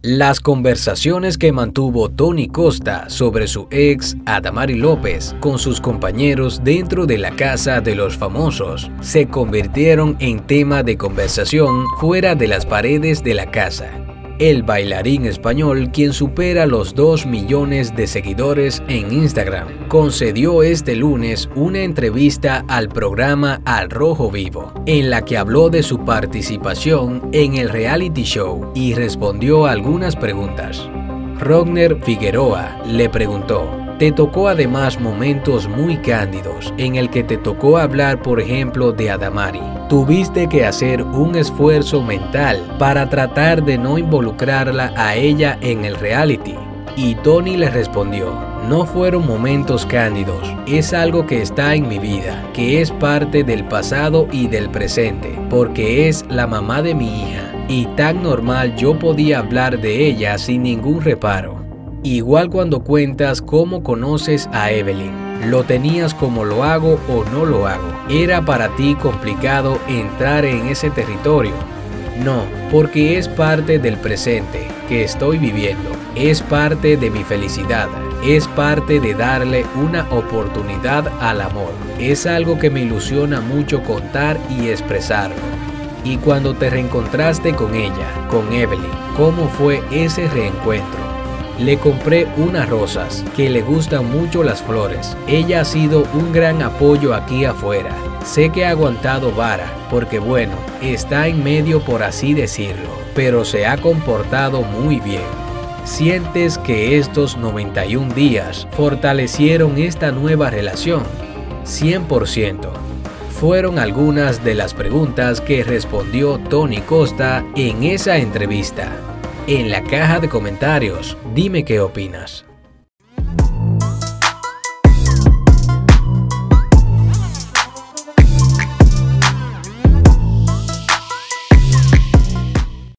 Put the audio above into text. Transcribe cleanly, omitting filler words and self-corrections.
Las conversaciones que mantuvo Tony Costa sobre su ex Adamari López con sus compañeros dentro de la casa de los famosos se convirtieron en tema de conversación fuera de las paredes de la casa. El bailarín español, quien supera los 2 millones de seguidores en Instagram, concedió este lunes una entrevista al programa Al Rojo Vivo, en la que habló de su participación en el reality show y respondió a algunas preguntas. Rogner Figueroa le preguntó: ¿te tocó además momentos muy cándidos en el que te tocó hablar, por ejemplo, de Adamari? ¿Tuviste que hacer un esfuerzo mental para tratar de no involucrarla a ella en el reality? Y Tony le respondió: no fueron momentos cándidos, es algo que está en mi vida, que es parte del pasado y del presente, porque es la mamá de mi hija, y tan normal yo podía hablar de ella sin ningún reparo. Igual cuando cuentas cómo conoces a Evelyn, ¿lo tenías como lo hago o no lo hago? ¿Era para ti complicado entrar en ese territorio? No, porque es parte del presente que estoy viviendo, es parte de mi felicidad, es parte de darle una oportunidad al amor. Es algo que me ilusiona mucho contar y expresarlo. Y cuando te reencontraste con ella, con Evelyn, ¿cómo fue ese reencuentro? Le compré unas rosas, que le gustan mucho las flores. Ella ha sido un gran apoyo aquí afuera. Sé que ha aguantado vara, porque bueno, está en medio por así decirlo, pero se ha comportado muy bien. ¿Sientes que estos 91 días fortalecieron esta nueva relación? 100%. Fueron algunas de las preguntas que respondió Tony Costa en esa entrevista. En la caja de comentarios, dime qué opinas.